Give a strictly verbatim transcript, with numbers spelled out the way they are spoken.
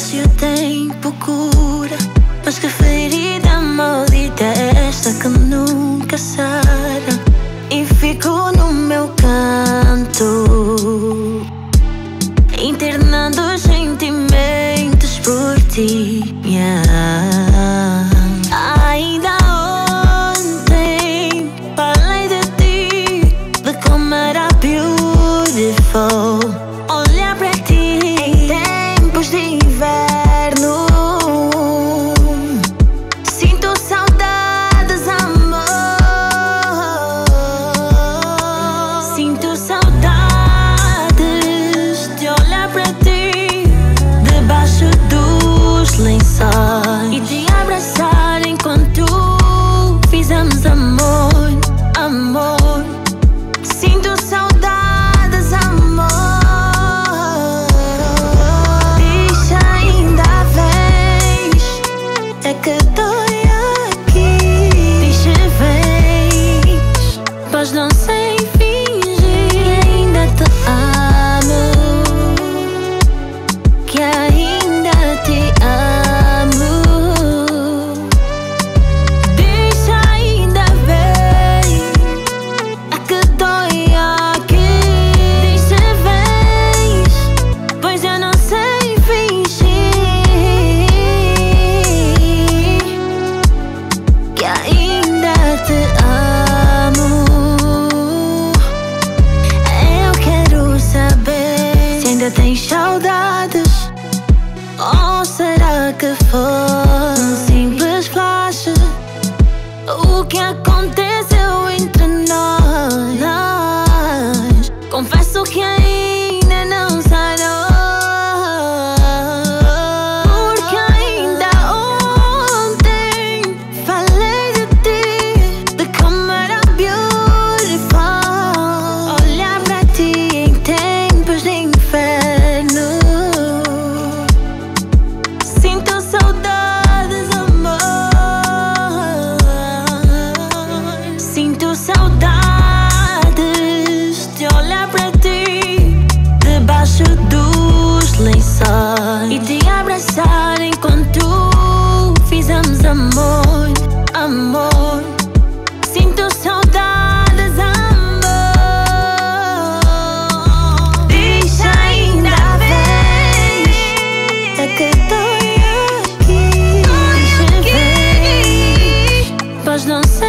se o tempo cura, mas que ferida maldita é esta que nunca sara. E fico no meu canto, internando os sentimentos por ti, yeah. Ainda ontem falei de ti, de como era beautiful olhar para ti em tempos de inverno. Sinto saudades, amor. Sinto saudades de olhar para ti debaixo dos lençóis e te abraçar enquanto fizemos amor, amor. Sinto saudades, amor. Diz ainda vens, é que dói aqui. Diz se vens, pois não sei fingir que ainda te amo, que ainda te amo. Diz ainda vens, é que dói aqui. Diz se vens, pois eu não sei fingir que ainda te amo. Eu quero saber se ainda tens saudades, ou será que foi um simples flash? O que aconteceu entre nós? Confesso que ainda não sarou, porque ainda ontem falei de ti, de como era beautiful olhar para ti em tempos de inferno. Sinto saudades, amor. Sinto saudades de olhar para ti debaixo dos lençóis e te abraçar enquanto fizemos amor, amor. Sinto saudades, amor. Diz ainda vens, é que dói aqui. Diz se vens, pois não sei